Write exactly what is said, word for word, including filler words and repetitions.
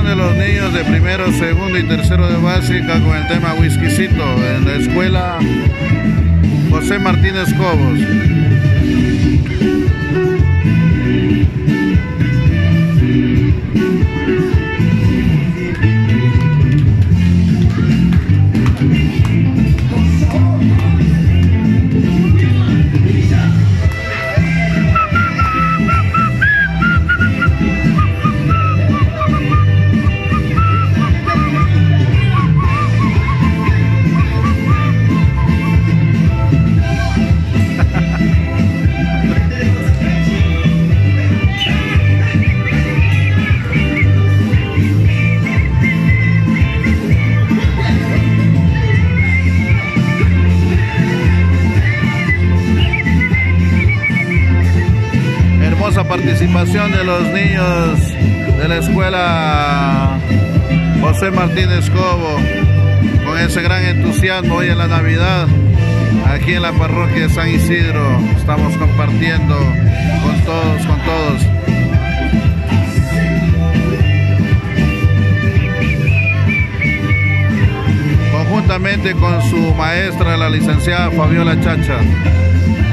de los niños de primero, segundo y tercero de básica con el tema Whiskycito en la escuela José Martínez Cobos. Participación de los niños de la escuela José Martínez Cobo con ese gran entusiasmo hoy en la Navidad aquí en la parroquia de San Isidro. Estamos compartiendo con todos, con todos. Conjuntamente con su maestra, la licenciada Fabiola Chacha.